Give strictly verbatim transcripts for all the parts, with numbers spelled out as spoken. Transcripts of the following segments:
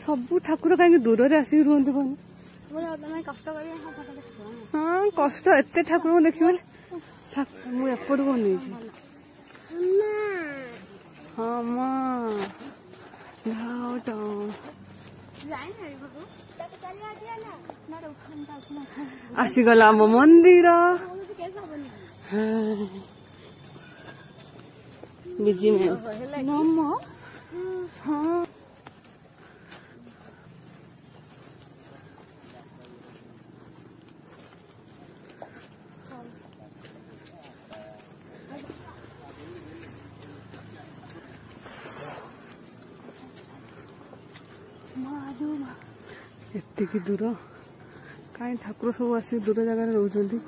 सबू ठाकुर कहीं दूर से आसिक रुहत कष्ट कर हाँ कष्ट एत ठाकुर को देख मुझे एपट को नहीं हाँ माँ आसीगला आम मंदिर बिजी में हाँ एतिकी दूर कहीं ठाकुर सब आस दूर जगार रोचंती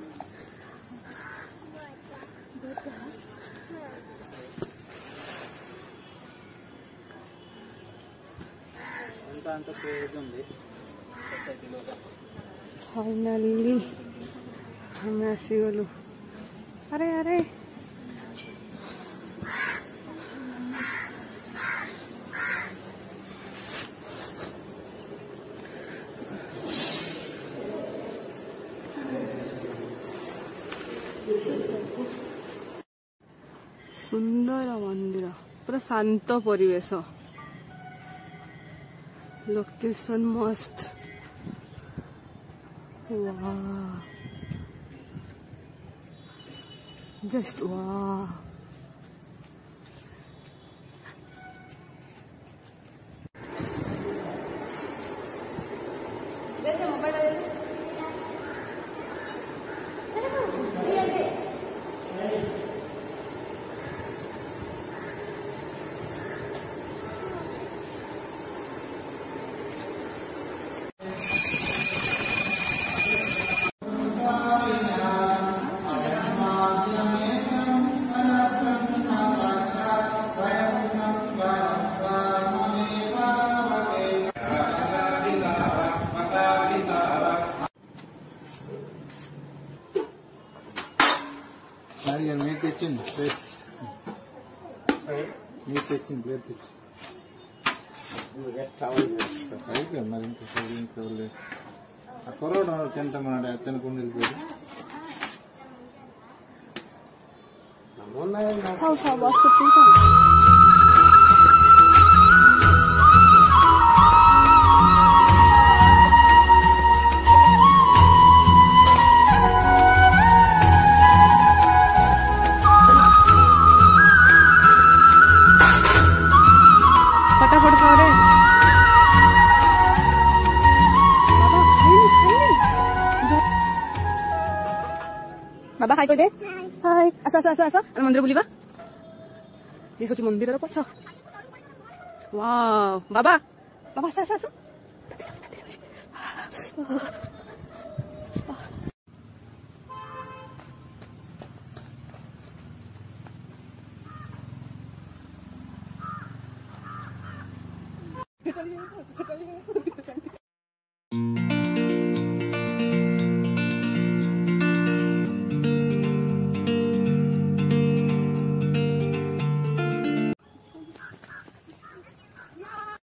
फाइनाली हमें आसीगलु अरे अरे सुंदर मंदिर पूरा शांत परिवेश लोकेशन मस्त वाह जस्ट वाह meat kitchen, plate. Meat kitchen, plate kitchen. You get towel. Right, I'm not interested in towel. A corona or ten tamana, ten kundil good. How far was the people? फटाफट खाओ रे बाबा खाई खाई बाबा खाई कोई दे हाय आसा आसा आसा मंदिर बुलिबा ये होची मंदिर रो पछ वाओ बाबा बाबा आसा आसा आसा